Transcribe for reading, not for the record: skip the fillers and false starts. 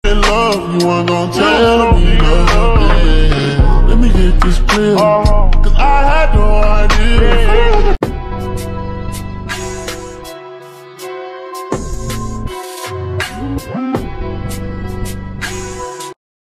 in love, you weren't gon' tell me nothing. Let me get this clear, cause I had no idea. What?